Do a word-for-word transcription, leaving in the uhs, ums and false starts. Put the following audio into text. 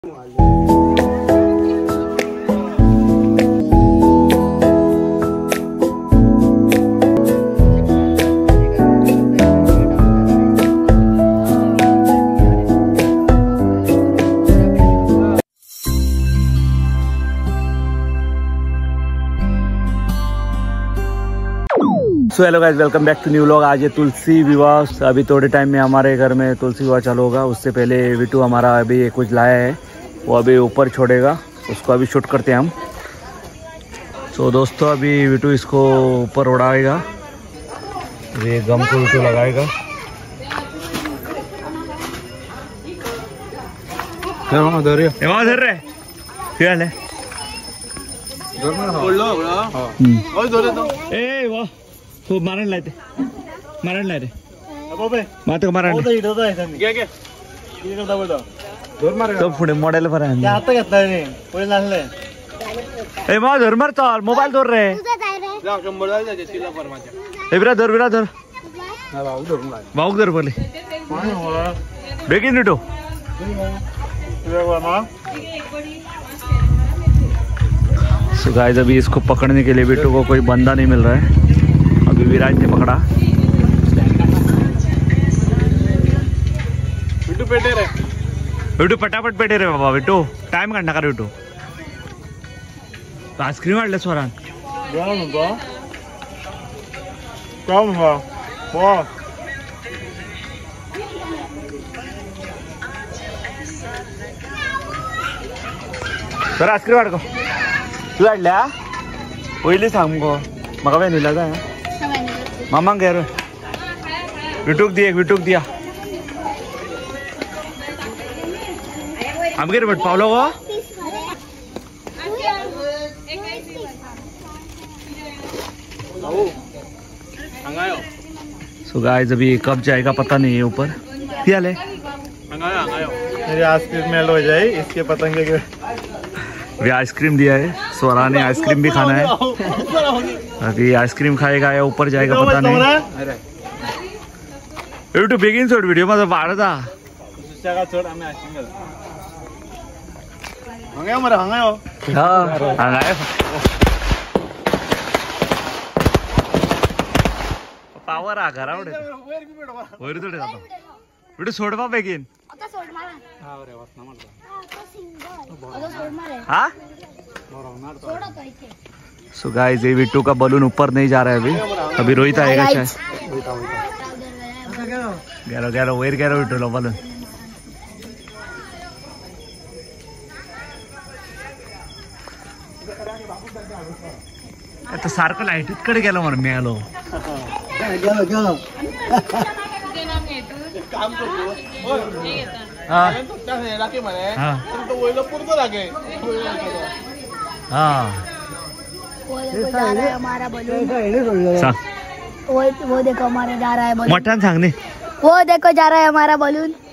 So hello guys, welcome back to new vlog. आज है तुलसी विवाह। अभी थोड़े टाइम में हमारे घर में तुलसी विवाह चालू होगा। उससे पहले विटू हमारा अभी कुछ लाया है, वो अभी ऊपर छोड़ेगा, उसको अभी शूट करते हैं हम। सो so, दोस्तों अभी विटू इसको ऊपर उड़ाएगा, ये गम को विटू लगाएगा। धर रहे क्या है? ए वाह, खूप मारण लायते मारण लायते मात मारण तो पुढे मॉडेल पर आता घेतला रे पुढे लागले। ए मा धर मार, चाल मोबाईल धर रे, ए बिरा धर बिरा धर भाऊक धर पहिले बेगिन निटो। सो गाइस अभी इसको पकड़ने के लिए बिट्टू को कोई बंदा नहीं मिल रहा है। अभी विराज ने पकड़ा। बिट्टू पेटे रे, बिट्टू पटापट पेटे रे बाबा, बिट्टू टाइम काढ नका रे बिट्टू। आईस्क्रीम वाढले स्वरान सर आईस्क्रीम वाढ गो तू वाढल्या पहिले सांग गो मग वेणीला जाय मामा घे रे विटूक दिया विटूक दिया हम गे बट पावलो गो। सो गाइस अभी कब जाएगा पता नहीं है ऊपर। क्या ले मेरी आइसक्रीम मेल हो जाए इसके पतंगे के भी आइसक्रीम दिया है। स्वरा ने आइसक्रीम भी खाना है, अभी आइसक्रीम खाएगा या ऊपर जाएगा पता नहीं। यूट्यूब बेगिन सोड वीडियो माझा वाढता सोड आम्ही आइसक्रीम हंगायो मरे हंगायो हां हंगायो पावर आ घरावडे वर तोडे जातो वीडियो सोड बा बेगिन आता सोड मारा हां रे वासना मारता आता सोड मारे हां सोड तो इथे। सो गाइस ये विट्टू का बलून ऊपर नहीं जा रहा है अभी, अभी रोहित आएगा शायद। गेलो गेलो वर गेलो विट्टूला बलून। आता सारखं लाईटीत कडे गेलो मर मिळालो गेलो गेलो काम करतो हां त्या लाके म्हणे हां तो वयलो पुरतो लागे हां वो देखो जा रहा है हमारा बलून सांग वो वो देखो हमारा जा रहा है बलून मटन सांग ने वो देखो जा रहा है हमारा बलून।